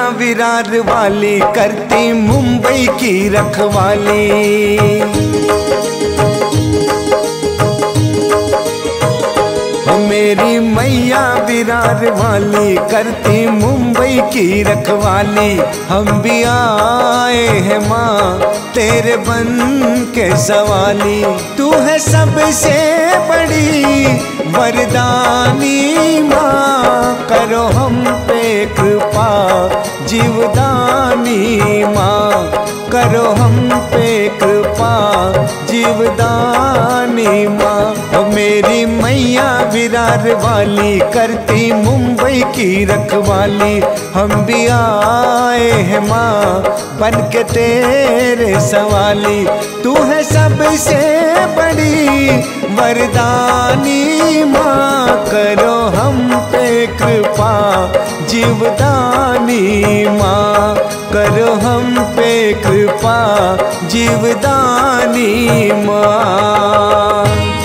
विरार वाली करती मुंबई की रखवाली। मेरी मैया विरार वाली करती मुंबई की रखवाली। हम भी आए हैं माँ तेरे बन के सवाली। तू है सबसे बड़ी वरदानी माँ, करो हम पे कृपा जीवदानी माँ, करो हम पे कृपा जीवदानी माँ। मेरी मैया विरार वाली करती मुंबई की रखवाली। हम भी आए हैं माँ बन के तेरे सवाली। तू है सबसे बड़ी वरदानी माँ, करो हम पे कृपा जीवदानी माँ, करो हम पे कृपा जीवदानी माँ।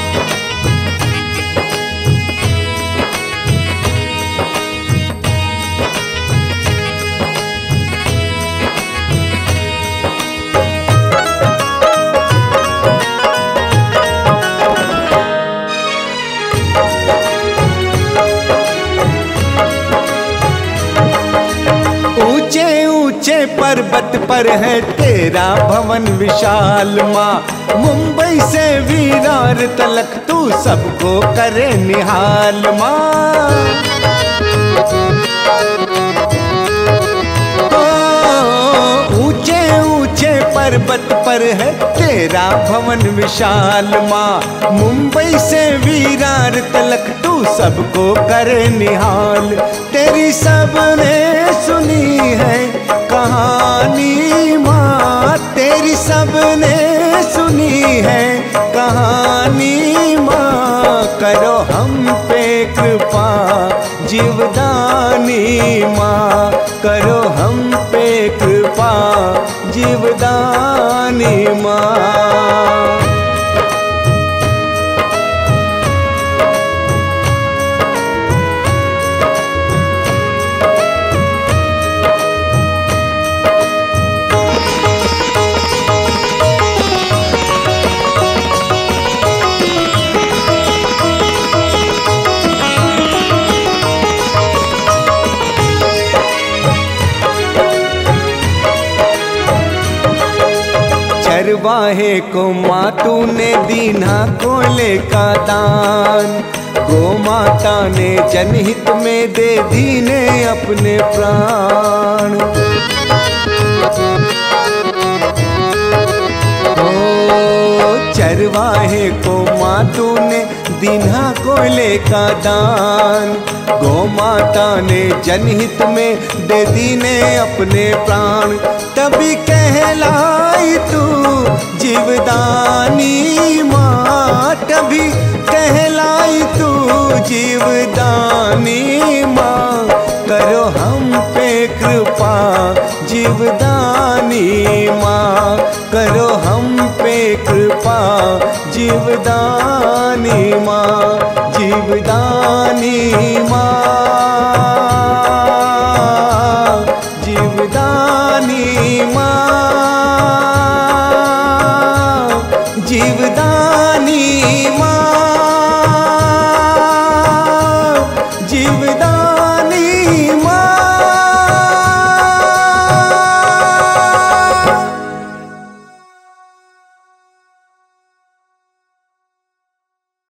पर्वत पर है तेरा भवन विशाल माँ, मुंबई से विरार तलक तू सबको करे निहाल माँ। ऊंचे ऊंचे पर्वत पर है तेरा भवन विशाल माँ, मुंबई से विरार तलक तू सबको करे निहाल। तेरी सबने सुनी है कहानी माँ, तेरी सबने सुनी है कहानी माँ, करो हम पे कृपा जीवदानी माँ, करो हम पे कृपा जीवदानी माँ। चरवाहे को माँ तूने दीना कोले का दान, गो माता ने जनहित में दे दीने अपने प्राण। ओ चरवाहे को माँ तूने दीना कोले का दान, गो माता ने जनहित में दे दीने अपने प्राण। तभी कहलाई तू जीवदानी माँ, तभी कहलाई तू जीवदानी माँ, करो हम पे कृपा जीवदानी माँ, करो हम पे कृपा जीवदानी माँ, जीवदानी माँ, जीवदानी माँ, जीवदानी माँ।